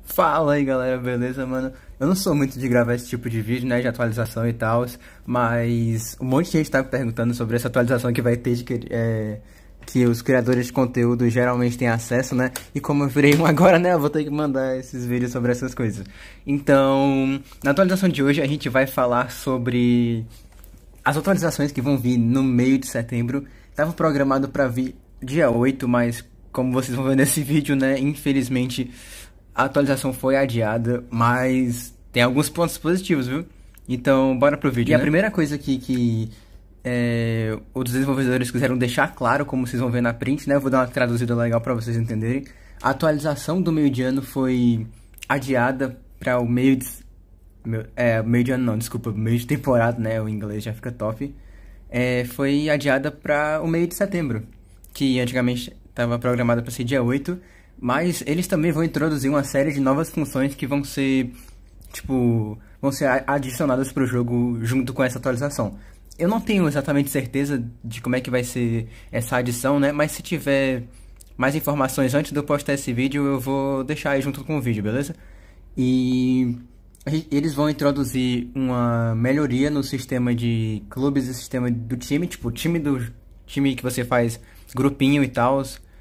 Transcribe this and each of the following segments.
Fala aí galera, beleza, mano? Eu não sou muito de gravar esse tipo de vídeo, né, de atualização e tal, mas um monte de gente tá me perguntando sobre essa atualização que vai ter que os criadores de conteúdo geralmente têm acesso, né? E como eu virei um agora, né, eu vou ter que mandar esses vídeos sobre essas coisas. Então, na atualização de hoje a gente vai falar sobre as atualizações que vão vir no meio de setembro. Tava programado pra vir dia 8, mas como vocês vão ver nesse vídeo, né, infelizmente a atualização foi adiada, mas tem alguns pontos positivos, viu? Então, bora pro vídeo, E a primeira coisa que os desenvolvedores quiseram deixar claro, como vocês vão ver na print, né? Eu vou dar uma traduzida legal pra vocês entenderem. A atualização do meio de ano foi adiada para o meio de... meio de ano não, desculpa, meio de temporada, né? O inglês já fica top. Foi adiada para o meio de setembro, que antigamente estava programada para ser dia 8. Mas eles também vão introduzir uma série de novas funções que vão ser, vão ser adicionadas para o jogo junto com essa atualização. Eu não tenho exatamente certeza de como é que vai ser essa adição, né? Mas se tiver mais informações antes de eu postar esse vídeo, eu vou deixar aí junto com o vídeo, beleza? E eles vão introduzir uma melhoria no sistema de clubes e sistema do time, tipo, time que você faz grupinho e tal,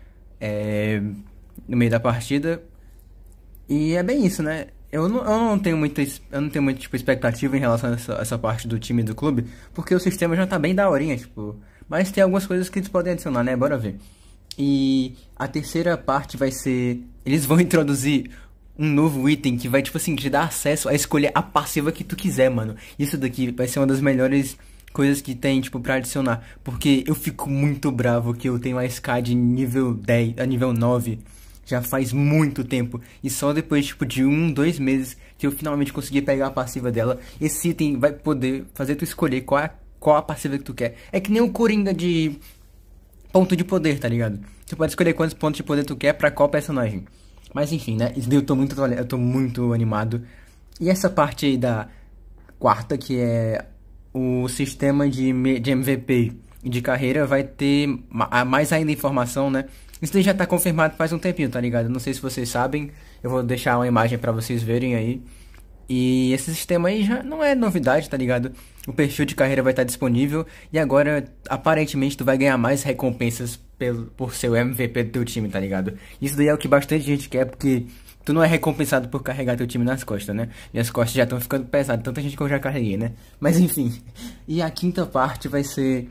no meio da partida. E é bem isso, né? Eu não tenho muita expectativa em relação a essa parte do time e do clube, porque o sistema já tá bem daorinha, mas tem algumas coisas que eles podem adicionar, né? Bora ver. E a terceira parte vai ser... Eles vão introduzir um novo item que vai, te dar acesso a escolher a passiva que tu quiser, mano. Isso daqui vai ser uma das melhores coisas que tem, pra adicionar. Porque eu fico muito bravo que eu tenho a SK de nível 10, a nível 9... Já faz muito tempo. E só depois, de 2 meses que eu finalmente consegui pegar a passiva dela. Esse item vai poder fazer tu escolher qual a passiva que tu quer. É que nem o Coringa de ponto de poder, tá ligado? Tu pode escolher quantos pontos de poder tu quer pra qual personagem. Mas enfim, né? Isso daí eu tô muito animado. E essa parte aí da quarta, que é o sistema de MVP e de carreira, vai ter mais ainda informação, né? Isso daí já tá confirmado faz um tempinho, tá ligado? Não sei se vocês sabem, eu vou deixar uma imagem pra vocês verem aí. E esse sistema aí já não é novidade, tá ligado? O perfil de carreira vai estar disponível e agora, aparentemente, tu vai ganhar mais recompensas por ser o MVP do teu time, tá ligado? Isso daí é o que bastante gente quer, porque tu não é recompensado por carregar teu time nas costas, né? Minhas costas já estão ficando pesadas, tanta gente que eu já carreguei, né? Mas enfim. E a quinta parte vai ser...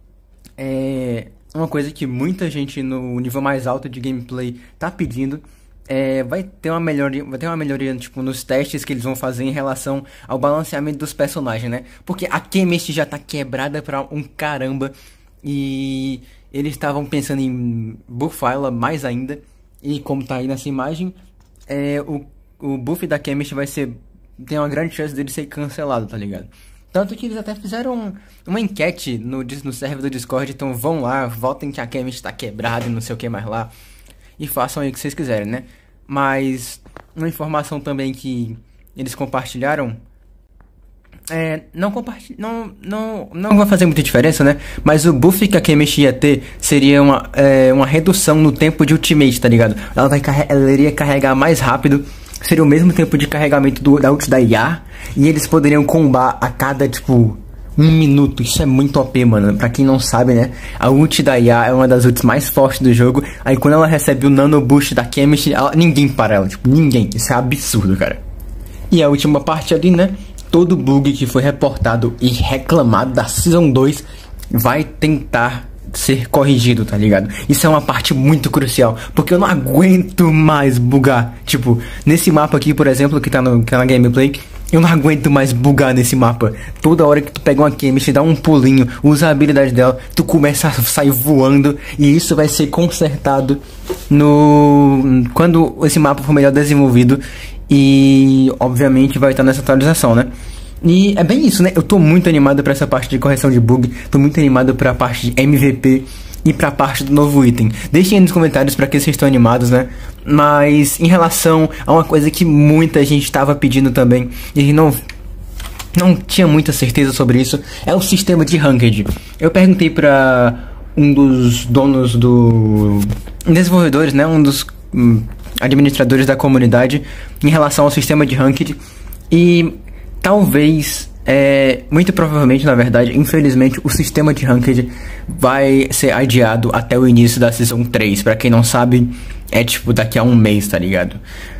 uma coisa que muita gente no nível mais alto de gameplay tá pedindo. Vai ter uma melhoria, nos testes que eles vão fazer em relação ao balanceamento dos personagens, né? Porque a chemistry já tá quebrada pra um caramba. E eles estavam pensando em buffar ela mais ainda. E como tá aí nessa imagem, o buff da chemistry tem uma grande chance dele ser cancelado, tá ligado? Tanto que eles até fizeram uma enquete no server do Discord. Então vão lá, votem que a chemistry tá quebrada e não sei o que mais lá. E façam aí o que vocês quiserem, né? Mas uma informação também que eles compartilharam. Não vai fazer muita diferença, né? Mas o buff que a chemistry ia ter seria uma redução no tempo de ultimate, tá ligado? Ela iria carregar mais rápido. Seria o mesmo tempo de carregamento da ult da IA. E eles poderiam combar a cada, 1 minuto. Isso é muito OP, mano. Pra quem não sabe, né? A ult da IA é uma das ults mais fortes do jogo. Aí quando ela recebe o nano boost da chemistry, ninguém para ela. Ninguém. Isso é absurdo, cara. E a última parte ali, né? Todo bug que foi reportado e reclamado da Season 2 vai tentar ser corrigido, tá ligado? Isso é uma parte muito crucial, porque eu não aguento mais bugar. Nesse mapa aqui, por exemplo, que tá na gameplay, eu não aguento mais bugar nesse mapa. Toda hora que tu pega uma chemistry, dá um pulinho, usa a habilidade dela, tu começa a sair voando. E isso vai ser consertado quando esse mapa for melhor desenvolvido. E obviamente vai estar nessa atualização, né? E é bem isso, né? Eu tô muito animado pra essa parte de correção de bug. Tô muito animado pra parte de MVP e pra parte do novo item. Deixem aí nos comentários pra que vocês estão animados, né? Mas em relação a uma coisa que muita gente tava pedindo também, e não tinha muita certeza sobre isso, é o sistema de Ranked. Eu perguntei pra um dos donos desenvolvedores, né? administradores da comunidade em relação ao sistema de Ranked. E talvez, muito provavelmente, na verdade, infelizmente, o sistema de Ranked vai ser adiado até o início da Season 3. Pra quem não sabe, é tipo daqui a um mês, tá ligado?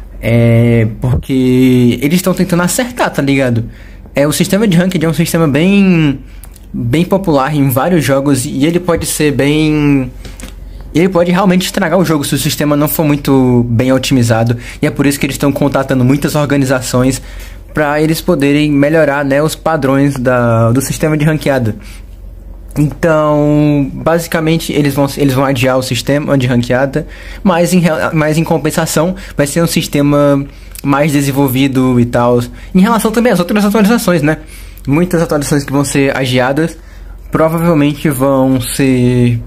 Porque eles estão tentando acertar, tá ligado? O sistema de Ranked é um sistema bem popular em vários jogos e ele pode ser bem... Ele pode realmente estragar o jogo se o sistema não for muito bem otimizado. E é por isso que eles estão contatando muitas organizações para eles poderem melhorar, né, os padrões do sistema de ranqueada. Então, basicamente, eles vão adiar o sistema de ranqueada, mas em compensação vai ser um sistema mais desenvolvido e tal. Em relação também às outras atualizações, né? Muitas atualizações que vão ser adiadas provavelmente vão ser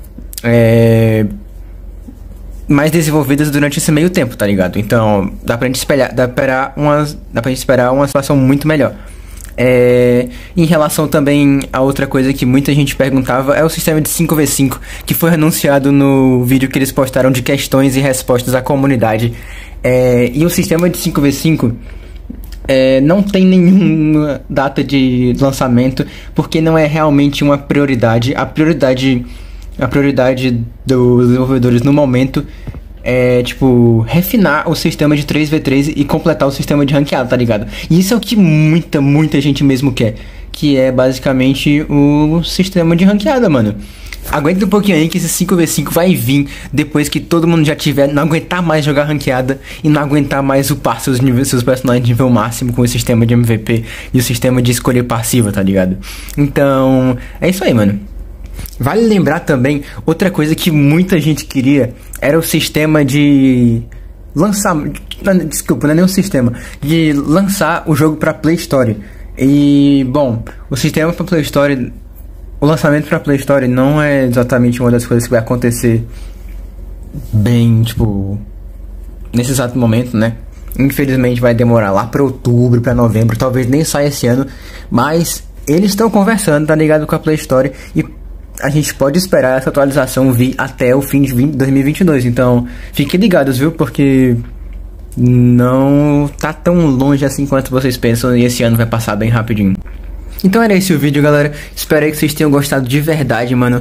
mais desenvolvidas durante esse meio tempo, tá ligado? Então, dá pra gente esperar uma situação muito melhor. Em relação também a outra coisa que muita gente perguntava, é o sistema de 5v5, que foi anunciado no vídeo que eles postaram de questões e respostas à comunidade. E o sistema de 5v5 não tem nenhuma data de lançamento, porque não é realmente uma prioridade. A prioridade dos desenvolvedores no momento é, tipo, refinar o sistema de 3v3 e completar o sistema de ranqueada, tá ligado? E isso é o que muita gente mesmo quer, que é basicamente o sistema de ranqueada, mano. Aguenta um pouquinho aí que esse 5v5 vai vir depois que todo mundo já não aguentar mais jogar ranqueada e não aguentar mais upar seus personagens de nível máximo com o sistema de MVP e o sistema de escolha passiva, tá ligado? Então, é isso aí, mano. Vale lembrar também, outra coisa que muita gente queria era o sistema de lançar... Desculpa, não é nem um sistema. De lançar o jogo pra Play Store. E, bom, o sistema pra Play Store... O lançamento pra Play Store não é exatamente uma das coisas que vai acontecer bem, tipo... nesse exato momento, né? Infelizmente vai demorar lá pra outubro, pra novembro. Talvez nem saia esse ano. Mas eles estão conversando, tá ligado, com a Play Store. E a gente pode esperar essa atualização vir até o fim de 2022. Então, fiquem ligados, viu? Porque não tá tão longe assim quanto vocês pensam. E esse ano vai passar bem rapidinho. Então era esse o vídeo, galera. Espero que vocês tenham gostado de verdade, mano.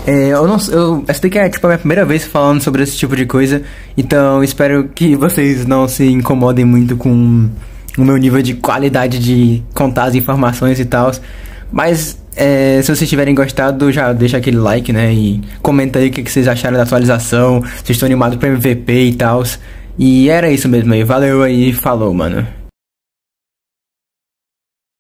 Essa daqui é tipo a minha primeira vez falando sobre esse tipo de coisa. Então espero que vocês não se incomodem muito com o meu nível de qualidade de contar as informações e tal. Mas se vocês tiverem gostado, já deixa aquele like, né? E comenta aí o que vocês acharam da atualização. Se estão animados pra MVP e tal. E era isso mesmo aí. Valeu aí, falou, mano.